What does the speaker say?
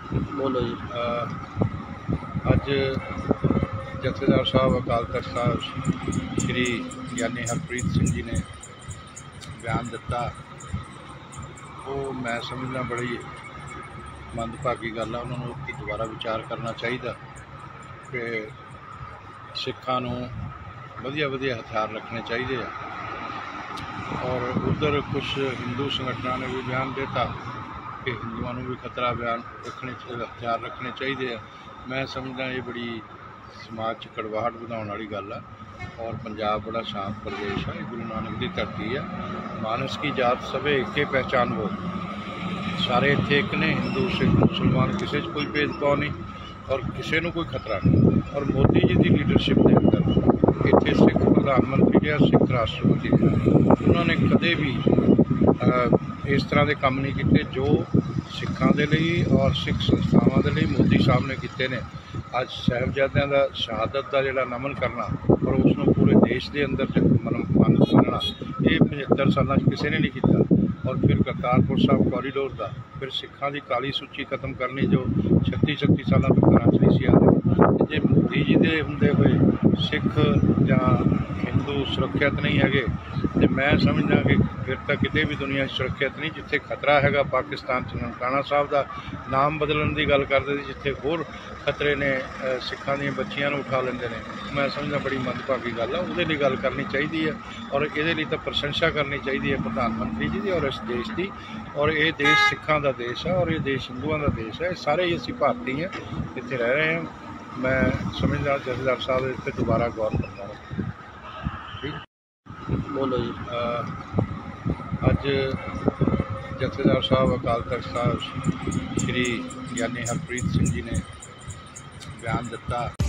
बोलो जी। ਅੱਜ ਜਥੇਦਾਰ ਸਾਹਿਬ ਅਕਾਲ ਤਖਤ ਸਾਹਿਬ ਸ਼੍ਰੀ ਗਿਆਨੀ ਹਰਪ੍ਰੀਤ ਸਿੰਘ ਜੀ ਨੇ ਬਿਆਨ ਦਿੱਤਾ। ਉਹ ਮੈਂ ਸਮਝਦਾ ਬੜੀ ਮੰਦਭਾਗੀ ਗੱਲ ਆ। ਉਹਨਾਂ ਨੂੰ ਦੁਬਾਰਾ ਵਿਚਾਰ ਕਰਨਾ ਚਾਹੀਦਾ ਕਿ ਸਿੱਖਾਂ ਨੂੰ ਵਧੀਆ ਹਥਿਆਰ ਰੱਖਣੇ ਚਾਹੀਦੇ ਆ। ਔਰ ਉਧਰ ਕੁਝ ਹਿੰਦੂ ਸੰਗਠਨਾਂ ਨੇ ਵੀ ਬਿਆਨ ਦਿੱਤਾ कि हिंदुओं को भी खतरा बयान रखने हथियार रखने चाहिए। मैं समझदा ये बड़ी समाज कड़वाहट बढ़ाने वाली गल है। और पंजाब बड़ा शांत प्रदेश है, गुरु नानक की धरती है। मानस की जात सभे एक पहचान वो, सारे इत्थे एक ने, हिंदू सिख मुसलमान किसी कोई भेदभाव नहीं और किसी को कोई खतरा नहीं। और मोदी जी की लीडरशिप के अंदर इत्थे सिख प्रधानमंत्री या सिख राष्ट्रपति उन्होंने कदे भी इस तरह के काम नहीं किए जो सिखों के लिए और सिख संस्थावां के लिए मोदी साहब ने किए ने। अज साहिबजादियां दा शहादत का जोड़ा नमन करना और उसनों पूरे देश के अंदर मनना ये 75 साल किसी ने नहीं किया। और फिर करतारपुर साहब कॉरीडोर का फिर सिखों की काली सूची खत्म करनी जो 36 सालों तो घर च नहीं सी आ रही। जे मोदी जी के होंदे हुए सिख या हिंदू सुरक्षित नहीं है तो मैं समझदा कि फिर तो कितने भी दुनिया सुरक्षित नहीं। जिथे खतरा है पाकिस्तान ननकाना साहब का नाम बदलने की गल करते जिथे होर खतरे ने सिखा दी बच्चियां उठा लेंदे ने। मैं समझदा बड़ी मंदभागी गल है। उहदे लई गल करनी चाहिए है और ये तो प्रशंसा करनी चाहिए है प्रधानमंत्री जी की और इस देश की। और ये देश सिखा का देश है और ये देश हिंदुओं का देश है। सारे ही असी भारतीय हैं, इत्थे रह रहे हैं। मैं समझदा जथेदार साहब इस पर दोबारा गौर करना। बोलो जी। ਅੱਜ ਜਥੇਦਾਰ ਸਾਹਿਬ ਅਕਾਲ ਤਖਤ ਸਾਹਿਬ ਸ਼੍ਰੀ ਗਿਆਨੀ ਹਰਪ੍ਰੀਤ ਸਿੰਘ ਜੀ ਨੇ ਬਿਆਨ ਦਿੱਤਾ।